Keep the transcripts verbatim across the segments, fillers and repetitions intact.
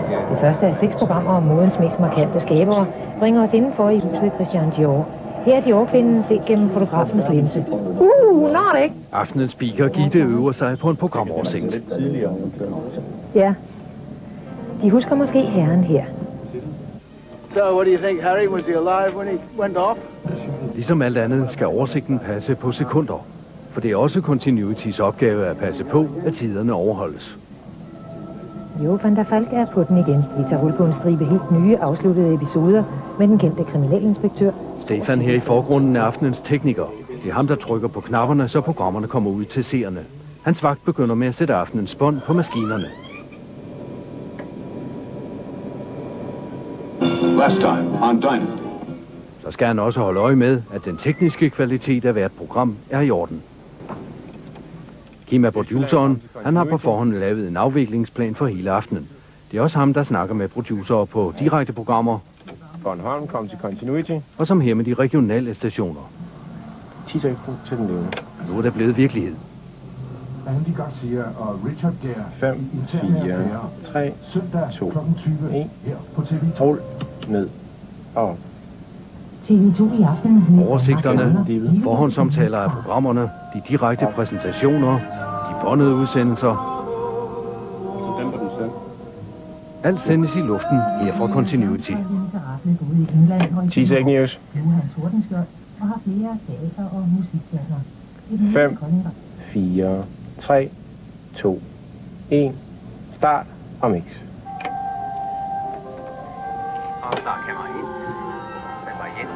Det første af seks programmer om modens mest markante skabere bringer os indenfor i huset Christian Dior. Her er Dior-kvinden set gennem fotografens linse. Uh, når det ikke! Aftenens speaker Gitte øver sig på en programoversigt. Ja. De husker måske herren her. So, what do you think, Harry? Was he alive when he went off? Ligesom alt andet skal oversigten passe på sekunder. For det er også Continuitys opgave at passe på, at tiderne overholdes. Jo, Van der Falk er på den igen. Vi tager hul på en stribe helt nye, afsluttede episoder med den kendte kriminalinspektør. Stefan her i forgrunden er aftenens tekniker. Det er ham, der trykker på knapperne, så programmerne kommer ud til seerne. Hans vagt begynder med at sætte aftenens bånd på maskinerne. Last time on Dynasty. Så skal han også holde øje med, at den tekniske kvalitet af hvert program er i orden. Kim er produceren. Han har på forhånd lavet en afviklingsplan for hele aftenen. Det er også ham, der snakker med producerer på direkte programmer. Bornholm kom til Continuity. Og som her med de regionale stationer. ti sekunder til den levende. Nu er det blevet virkelighed. Andy Garcia og Richard Gere. fem, fire, tre, to, en. Hold ned og T V to i aften. Oversigterne, forhåndsomtaler af programmerne, de direkte præsentationer, de båndede udsendelser. Alt sendes i luften her fra Continuity. ti sek news. fem, fire, tre, to, en. Start og mix. Og start kamera ind. Den var igen.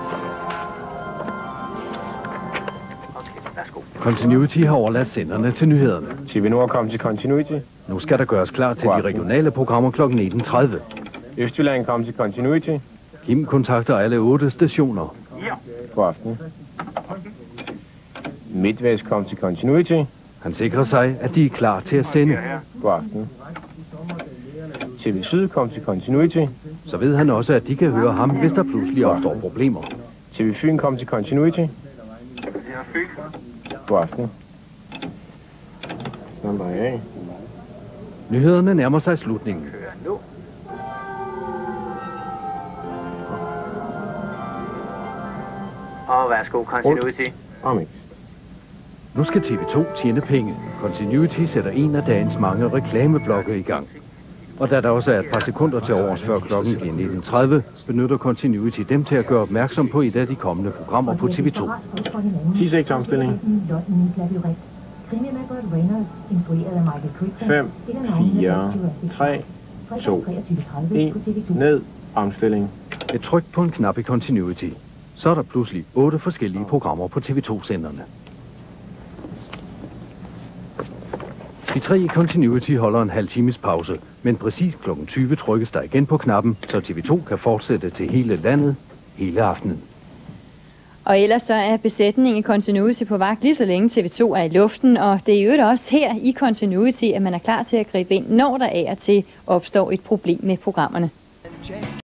Okay, værsgo. Continuity har overladt senderne til nyhederne. T V Nord kom til Continuity. Nu skal der gøres klar til de regionale programmer klokken nitten tredive. Østjylland kom til Continuity. Kim kontakter alle otte stationer. God aften. Midtvest kom til Continuity. Han sikrer sig, at de er klar til at sende. God aften. T V Syd kom til Continuity. Så ved han også, at de kan høre ham, hvis der pludselig opstår problemer. T V Fyn kom til Continuity. God aften. Nummer A. Nyhederne nærmer sig slutningen. Og værsgo, Continuity. Og mix. Nu skal T V to tjene penge. Continuity sætter en af dagens mange reklameblokke i gang. Og da der også er et par sekunder til overs før klokken bliver nitten tredive, benytter Continuity dem til at gøre opmærksom på et af de kommende programmer på T V to. ti seks omstilling. fem, fire, tre, to, en. Ned. Omstilling. Et tryk på en knap i Continuity. Så er der pludselig otte forskellige programmer på T V to-senderne. De tre i Continuity holder en halv times pause, men præcis klokken tyve trykkes der igen på knappen, så T V to kan fortsætte til hele landet, hele aftenen. Og ellers så er besætningen i Continuity på vagt lige så længe T V to er i luften, og det er jo også her i Continuity, at man er klar til at gribe ind, når der af og til opstår et problem med programmerne.